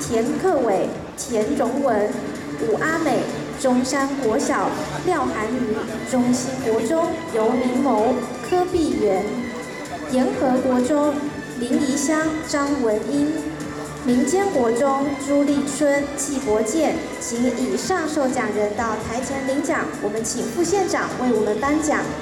田克伟、田荣文、武阿美、中山国小廖涵瑜、中兴国中游明谋、柯碧元、延和国中林怡香、张文英。民间国中朱立春、纪伯健，请以上受奖人到台前领奖。我们请副县长为我们颁奖。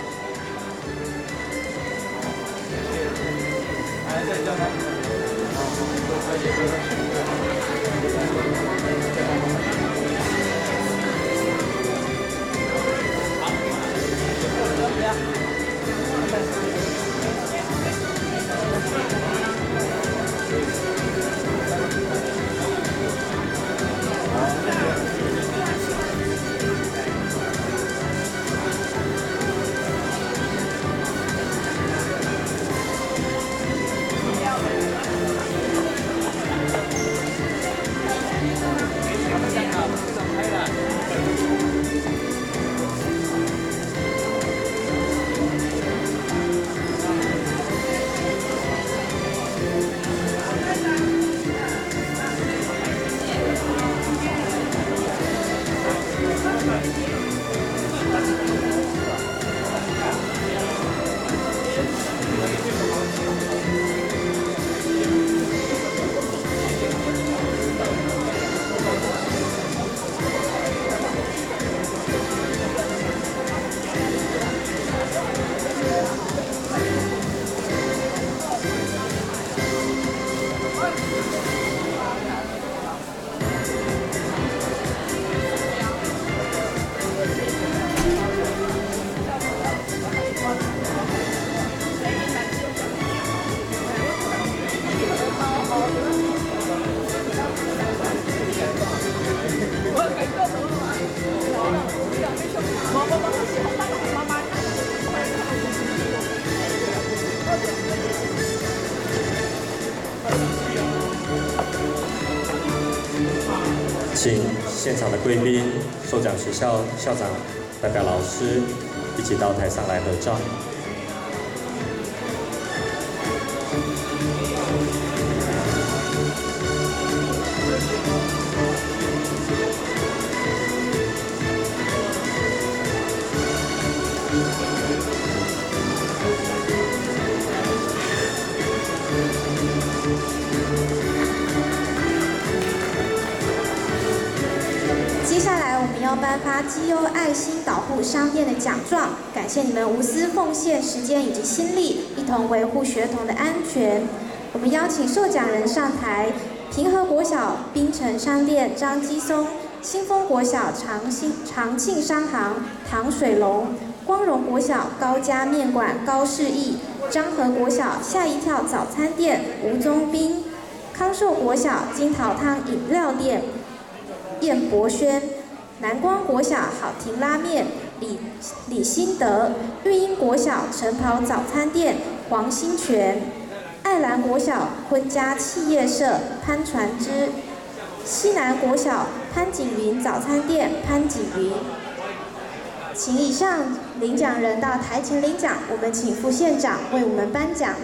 请现场的贵宾、受奖学校校长代表老师一起到台上来合照。 接下来我们要颁发绩优爱心导护商店的奖状，感谢你们无私奉献时间以及心力，一同维护学童的安全。我们邀请受奖人上台：平和国小滨城商店张基松，新丰国小长庆商行唐水龙，光荣国小高家面馆高世义，彰和国小吓一跳早餐店吴宗斌，康寿国小金桃汤饮料店燕博轩，南光国小好亭拉面李新德，育英国小晨跑早餐店黄新全，爱兰国小坤家企业社潘传之，西南国小潘景云早餐店潘景云。请以上领奖人到台前领奖，我们请副县长为我们颁奖。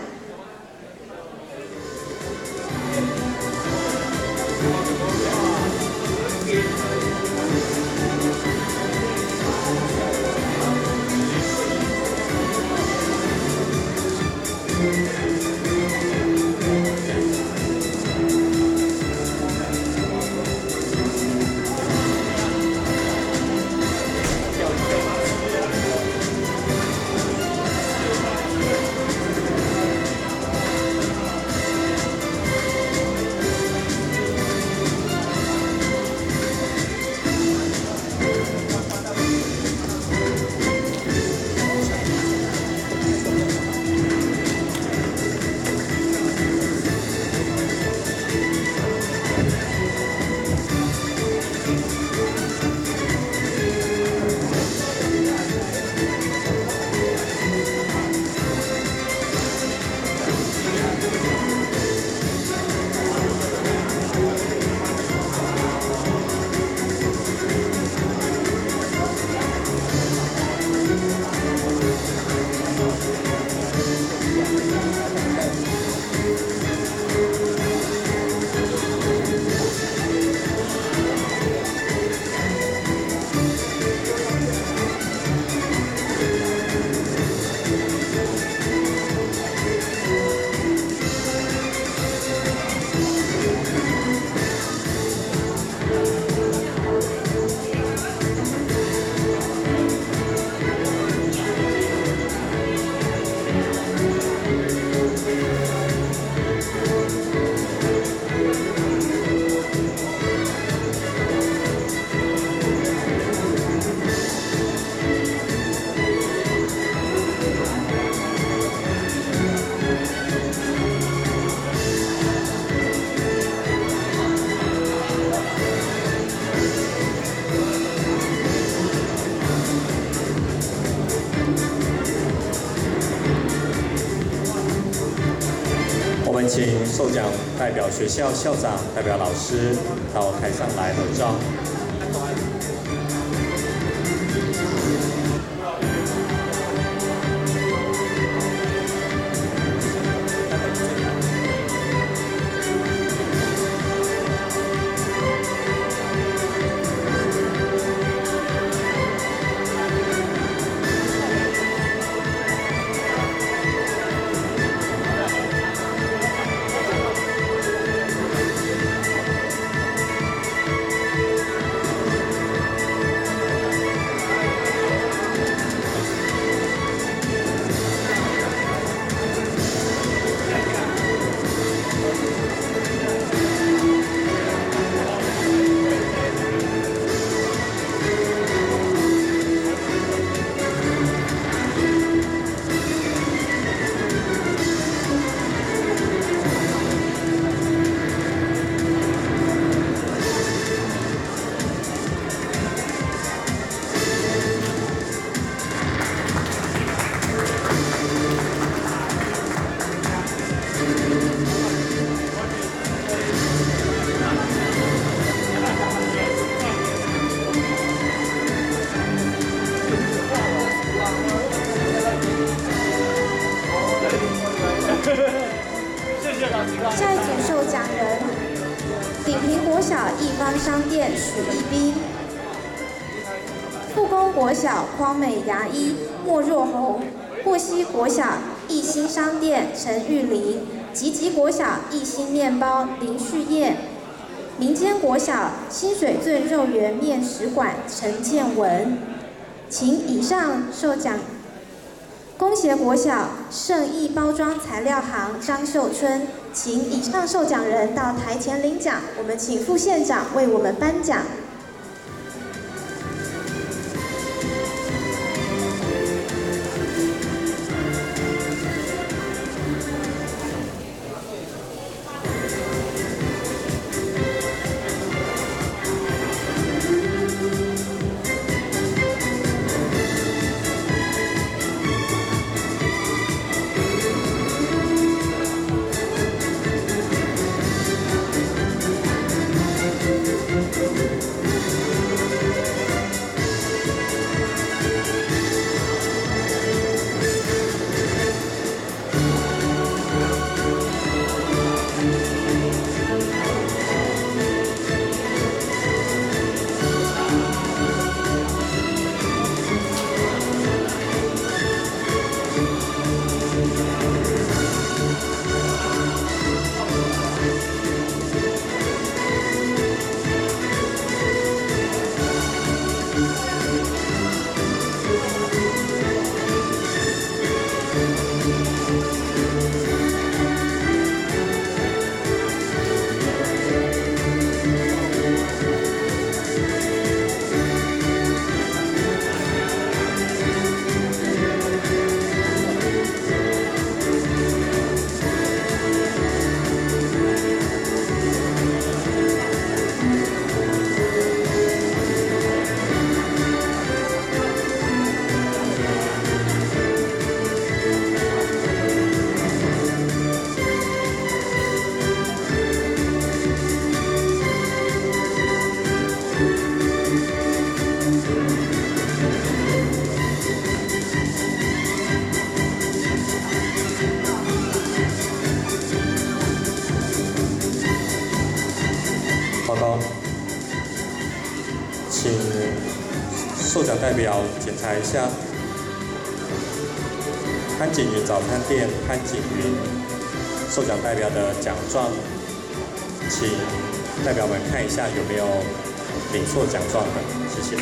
受奖代表学校校长、代表老师到台上来合照。 下一组受奖人：鼎屏国小一方商店许义斌，复工国小匡美牙医莫若红，获溪国小义兴商店陈玉玲，集集国小义兴面包林旭燕，民间国小清水圳肉圆面食馆陈建文，请以上受奖。工协国小圣益包装材料行张秀春，请以上受奖人到台前领奖。我们请副县长为我们颁奖。 报告，请受奖代表检查一下潘景云早餐店潘景云受奖代表的奖状，请代表们看一下有没有领错奖状的，谢谢。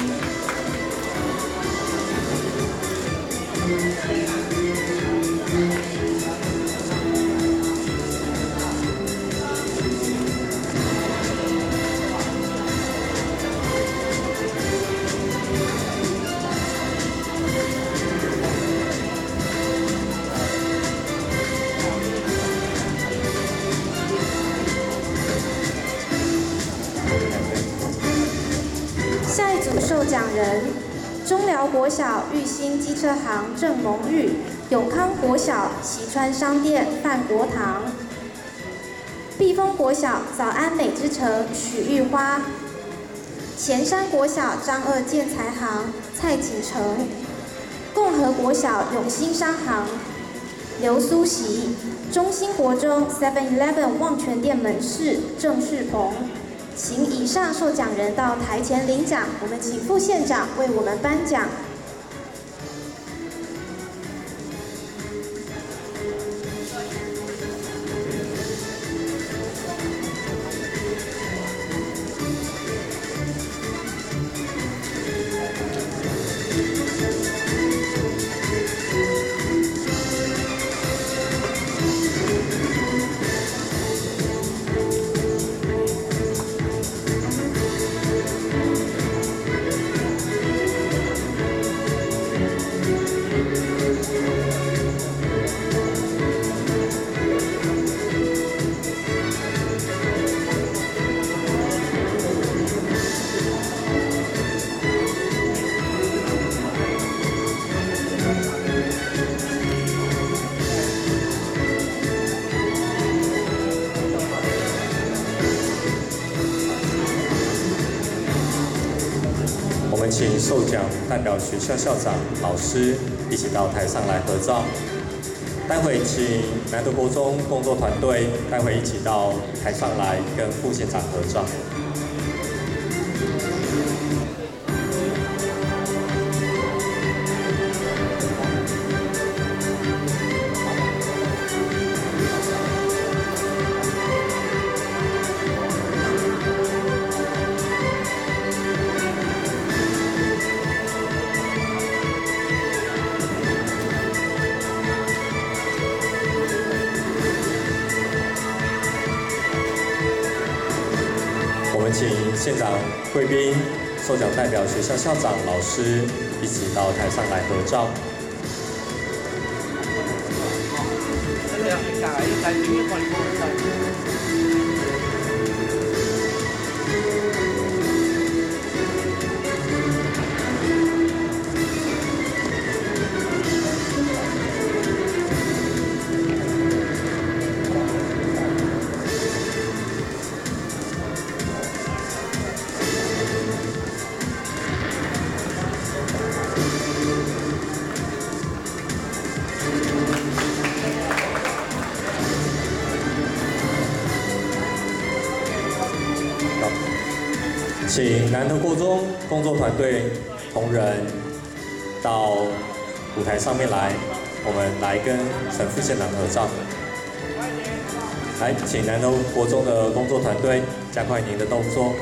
下一组受奖人：中寮国小玉兴机车行郑蒙玉，永康国小喜川商店范国堂， 碧峰国小早安美之城许玉花，前山国小张二建材行蔡锦成，共和国小永兴商行刘苏习，中兴国中 7-Eleven 旺泉店门市郑世鹏。请以上受奖人到台前领奖，我们请副县长为我们颁奖。 我们请受奖代表学校校长、老师一起到台上来合照。待会请南投国中工作团队待会一起到台上来跟副县长合照。我们请现场贵宾、受奖代表、学校校长、老师一起到台上来合照。请南投国中工作团队同仁到舞台上面来，我们来跟陈副县长合照。来，请南投国中的工作团队加快您的动作。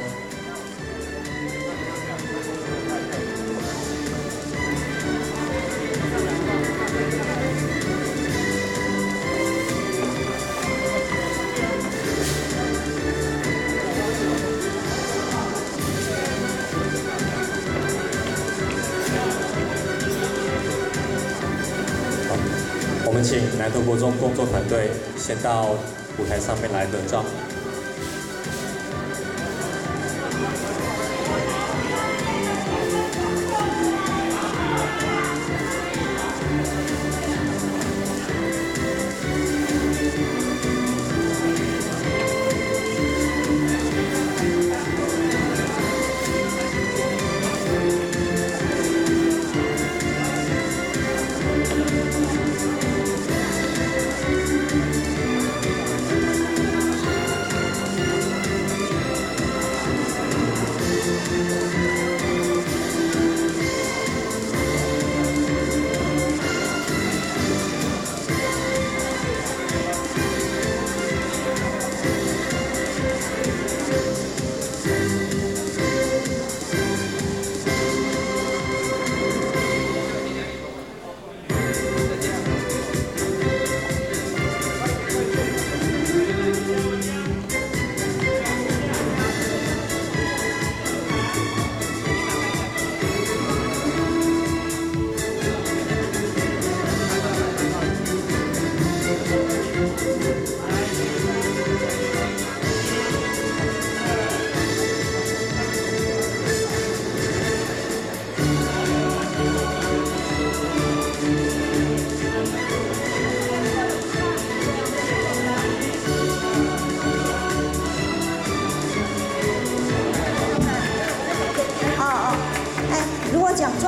我们请南投国中工作团队先到舞台上面来合照。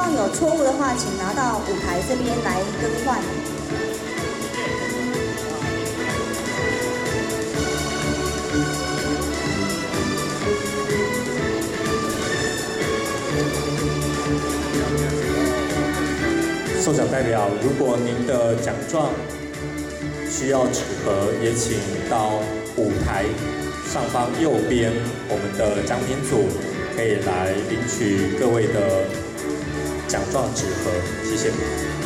状有错误的话，请拿到舞台这边来更换。 受奖代表，如果您的奖状需要纸盒，也请到舞台上方右边，我们的奖品组可以来领取各位的奖状纸盒，谢谢。